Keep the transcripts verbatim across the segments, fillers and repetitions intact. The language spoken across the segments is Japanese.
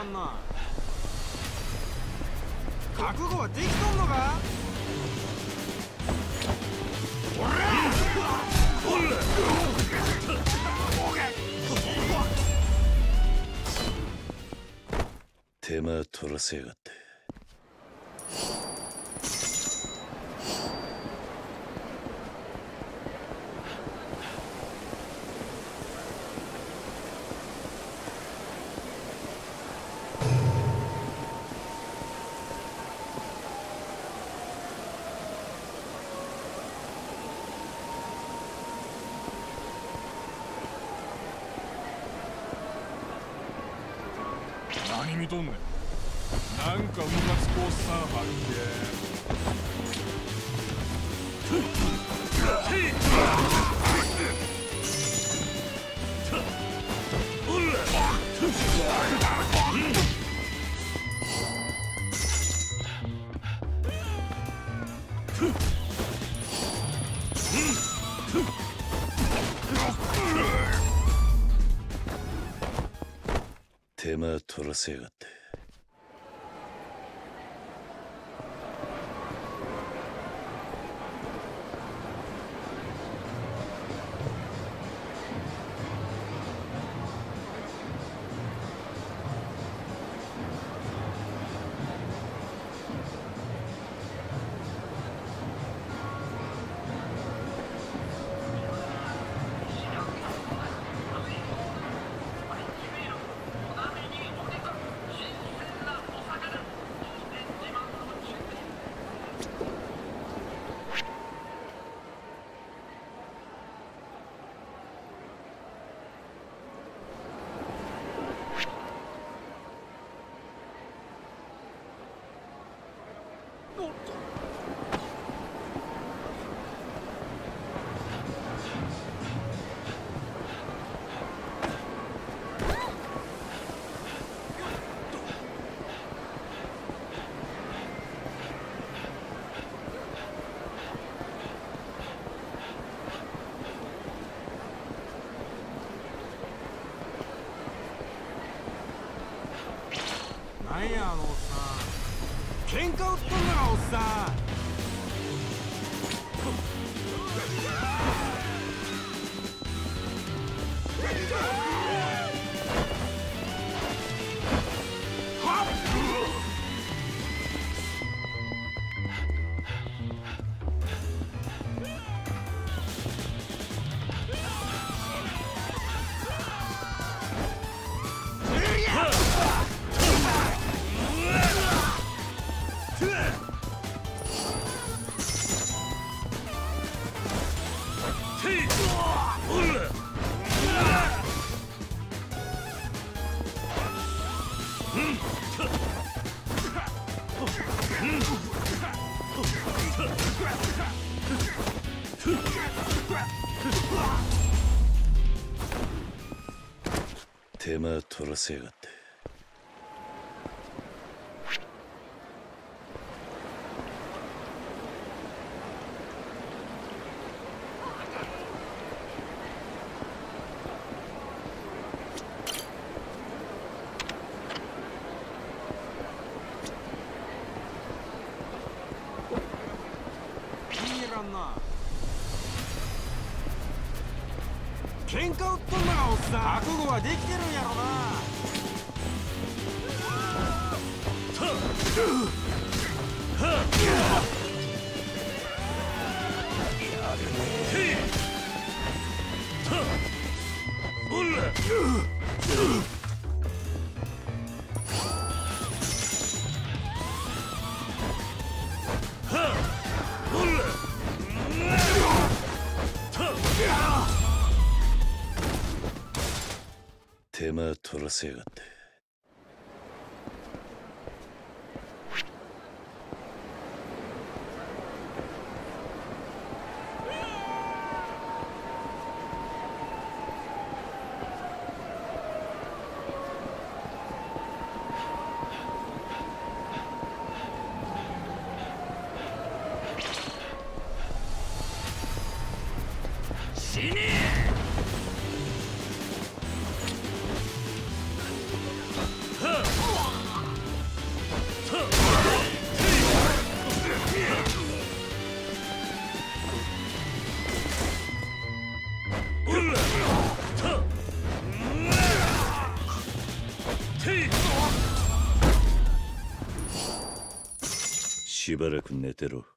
らんな。覚悟はできとんのか。 手間取らせやがって。 何見とんねん。なんかムカつくおっさんはるんで。 手間取らせやがって。 なんやあのおっさん、喧嘩売っとんならおっさん。 手間取らせやがって。 いらんな。喧嘩売っとんならおっさん。覚悟はできてるんやろな。 手間取らせやがって。 死ねえ。 しばらく寝てろ。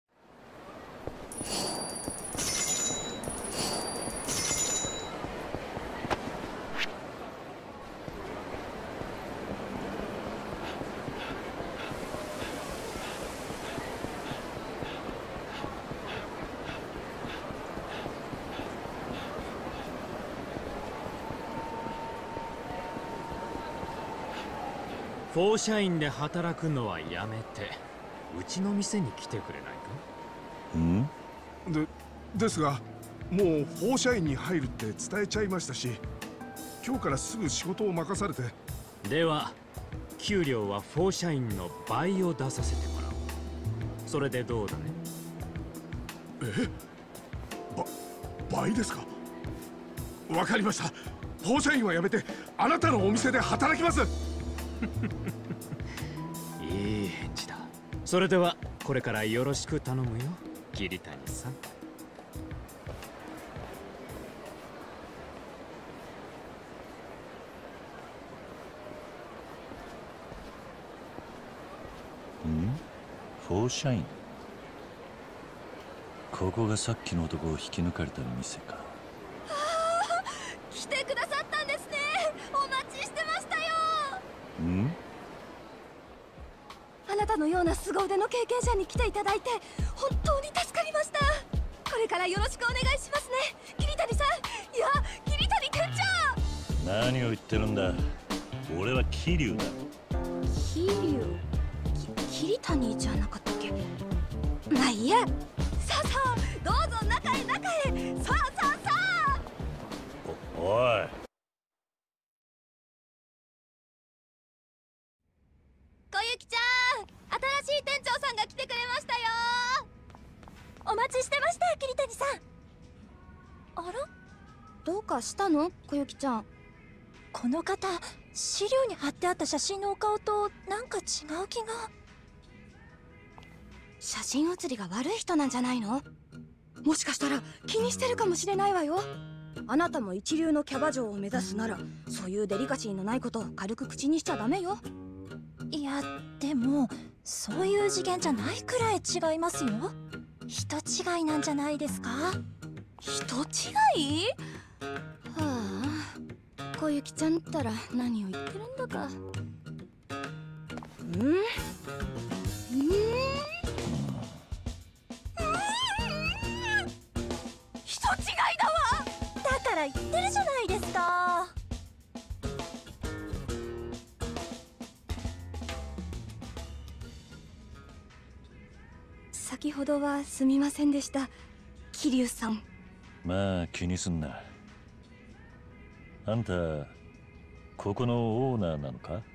フォーシャインで働くのはやめてうちの店に来てくれないか。 んでですが、もうフォーシャインに入るって伝えちゃいましたし、今日からすぐ仕事を任されて。 では給料はフォーシャインの倍を出させてもらおう。それでどうだね。 えば倍ですか。わかりました。フォーシャインはやめてあなたのお店で働きます。 いい返事だ。それではこれからよろしく頼むよ、桐谷さん。 ん？フォーシャイン。ここがさっきの男を引き抜かれた店か。 来てくださったんですね。お待ちしてましたよ。 ん？ あなたのような凄腕の経験者に来ていただいて本当に助かりました。これからよろしくお願いしますね、桐谷さん。いや、桐谷店長。 何を言ってるんだ。俺は桐生だ。 桐生、き桐谷じゃなかったっけ。まあいいや。さあさあ、どうぞ中へ中へ。さあさあさあ。 お、おい。 小雪ちゃん、新しい店長さんが来てくれましたよ。お待ちしてました、桐谷さん。あら、どうかしたの、小雪ちゃん。この方、資料に貼ってあった写真のお顔となんか違う気が。写真写りが悪い人なんじゃないの。もしかしたら気にしてるかもしれないわよ。あなたも一流のキャバ嬢を目指すなら、そういうデリカシーのないことを軽く口にしちゃダメよ。いや、でもそういう次元じゃないくらい違いますよ。人違いなんじゃないですか。人違い？はあ、小雪ちゃんったら何を言ってるんだか。うん？うん？人違いだわ。だから言ってるじゃないですか。先ほどはすみませんでした、桐生さん。 まあ気にすんな。あんたここのオーナーなのか。 はい、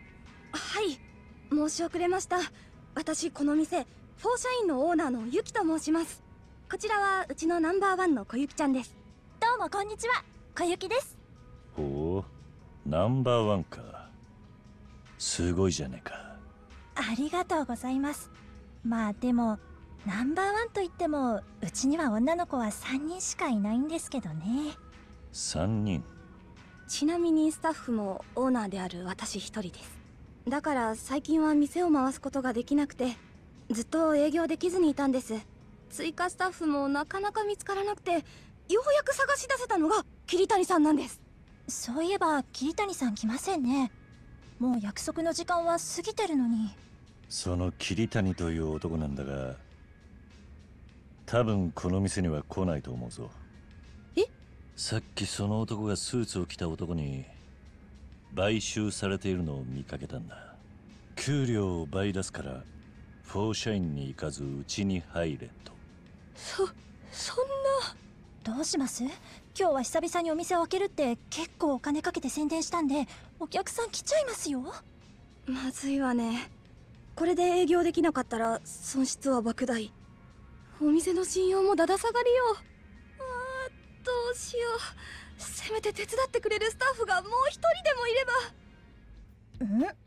申し遅れました。私この店フォーシャインのオーナーのユキと申します。こちらはうちのナンバーワンの小雪ちゃんです。どうもこんにちは、小雪です。 ほう、ナンバーワンか。すごいじゃねえか。 ありがとうございます。まあでもナンバーワンといってもうちには女の子はさんにんしかいないんですけどね。 さんにん。 ちなみにスタッフもオーナーである私一人です。だから最近は店を回すことができなくて、ずっと営業できずにいたんです。追加スタッフもなかなか見つからなくて、ようやく探し出せたのが桐谷さんなんです。 そういえば桐谷さん来ませんね。もう約束の時間は過ぎてるのに。 その桐谷という男なんだが、多分この店には来ないと思うぞ。 え？ さっきその男がスーツを着た男に買収されているのを見かけたんだ。給料を倍出すからフォーシャインに行かずうちに入れと。 そ、そんな。 どうします？今日は久々にお店を開けるって結構お金かけて宣伝したんで、お客さん来ちゃいますよ。 まずいわね。これで営業できなかったら損失は莫大。お店の信用もだだ下がりよ。あー、どうしよう。せめて手伝ってくれるスタッフがもう一人でもいれば。ん？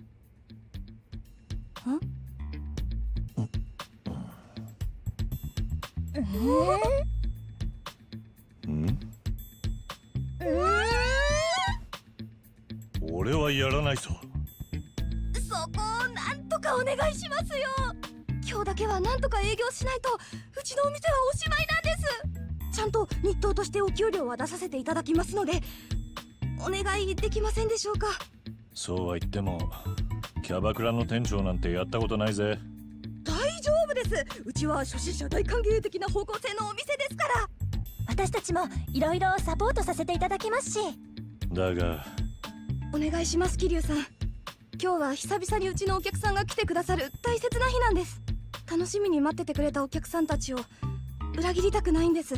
ん？ん？俺はやらないぞ。 そこをなんとかお願いしますよ。 今日だけはなんとか営業しないとうちのお店はおしまいなんです。ちゃんと日当としてお給料は出させていただきますので、お願いできませんでしょうか。 そうは言ってもキャバクラの店長なんてやったことないぜ。 大丈夫です。うちは初心者大歓迎的な方向性のお店ですから。 私たちもいろいろサポートさせていただきますし。 だがお願いします、桐生さん。今日は久々にうちのお客さんが来てくださる大切な日なんです。楽しみに待っててくれたお客さんたちを裏切りたくないんです。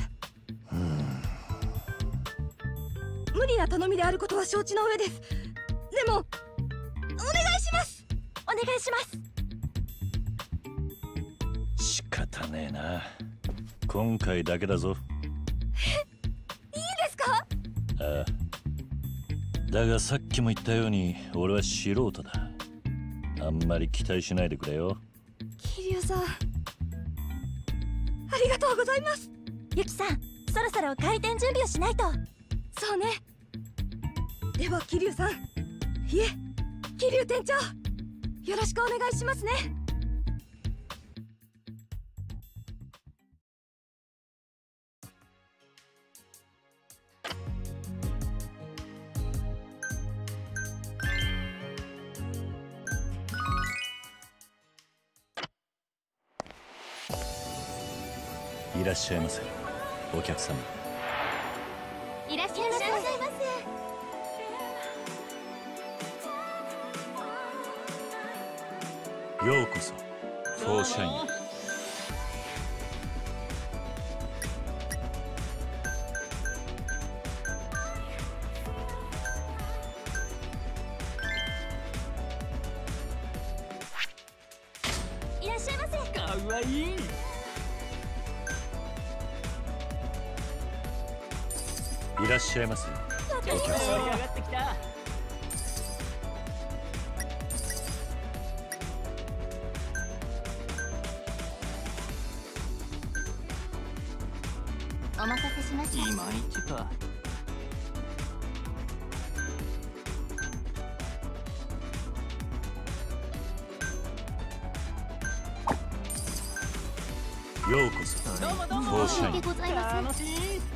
無理な頼みであることは承知の上です。でもお願いします。 お願いします。 仕方ねえな。今回だけだぞ。 え、いいですか？ ああ。だがさっきも言ったように俺は素人だ。あんまり期待しないでくれよ。 桐生さん、ありがとうございます。 ゆきさん、そろそろ開店準備をしないと。 そうね。では桐生さん、いえ桐生店長、よろしくお願いしますね。 いらっしゃいませお客様。 いらっしゃいませ。 ようこそフォーシャイン。 いらっしゃいませ。 かわいい。 いらっしゃいませお客様。 上がってきた。 お待たせしました。 いまいちか。 ようこそフォーシャイン。 ございます。 楽しい。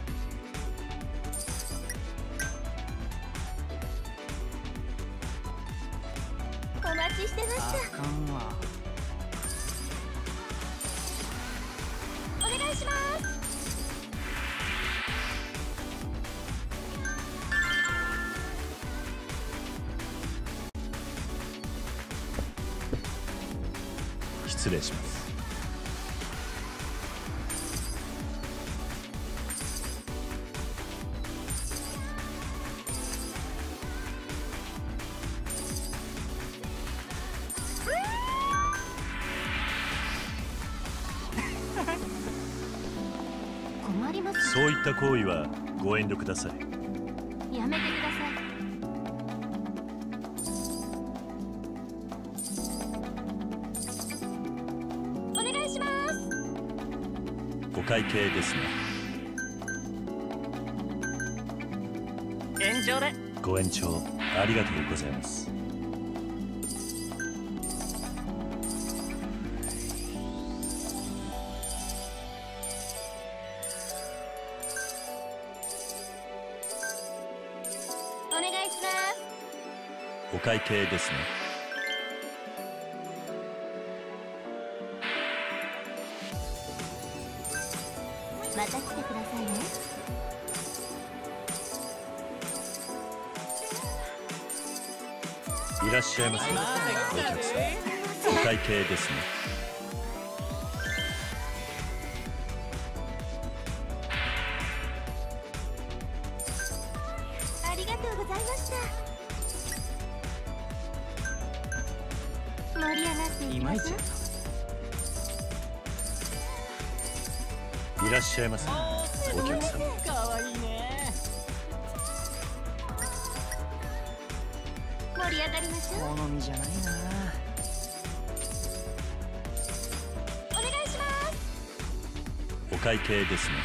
お待ちしてました。 あかんわ。 お願いします。 失礼します。 困ります。 そういった行為はご遠慮ください。 やめてください。お願いします。 お会計ですね。 延長で。 ご延長ありがとうございます。 お願いします。 お会計ですね。 また来てくださいね。 いらっしゃいませお客さん。お会計ですね。 ありがとうございました。盛り上がっていきましょう。 いらっしゃいませお客さん。 かわいいね。 盛り上がりましょう。 好みじゃないな。 お願いします。 お会計ですね。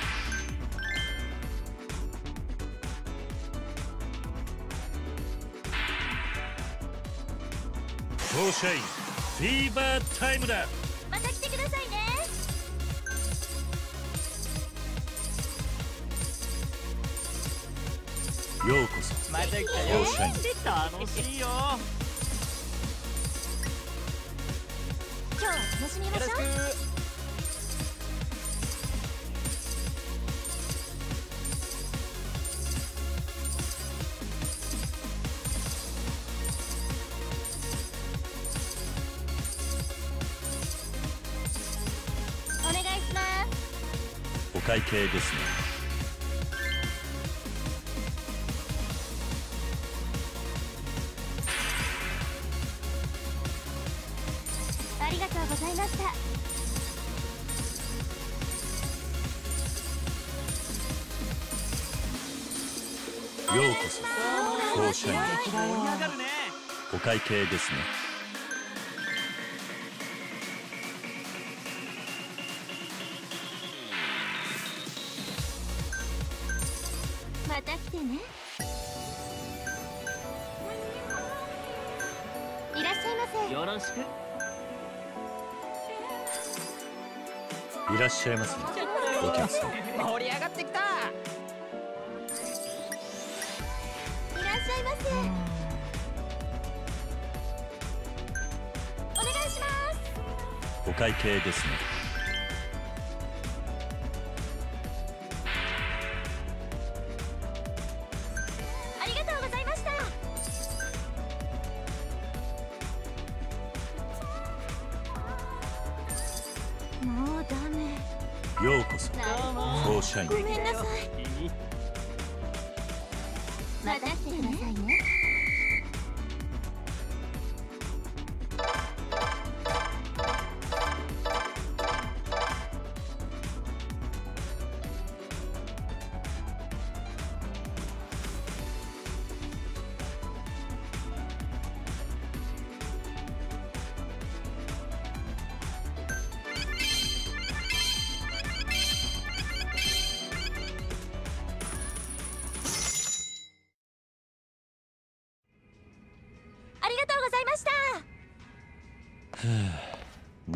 フォーシャインフィーバータイムだ。 また来てくださいようこそまた来たよ。 フォーシャイン。 楽しいよ。 今日は楽しみましょう。お願いします。 お会計ですね。 ありがとうございました。 ようこそフォーシャイン。 盛り上がるね。 お会計ですね。 また来てね。いらっしゃいませ。 よろしく。 いらっしゃいませお客さん。 盛り上がってきた。 いらっしゃいませ。お願いします。 お会計ですね。 ありがとうございました。もうダメ。 ようこそフォーシャイン。 ごめんなさい。また来てくださいね。ありがとうございました。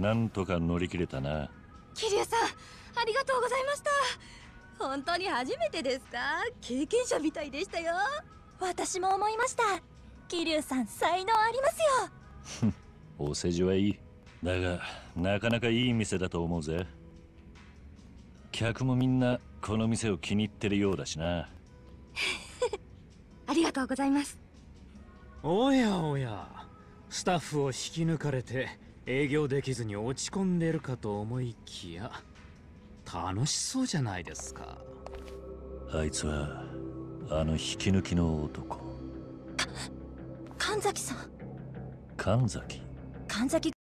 なんとか乗り切れたな。 桐生さん、ありがとうございました。本当に初めてですか？経験者みたいでしたよ。 私も思いました。桐生さん才能ありますよ。 お世辞はいい。だがなかなかいい店だと思うぜ。客もみんなこの店を気に入ってるようだしな。 ありがとうございます。 おやおや、スタッフを引き抜かれて営業できずに落ち込んでるかと思いきや、楽しそうじゃないですか。 あいつはあの引き抜きの男。 神崎さん。 神崎。 神崎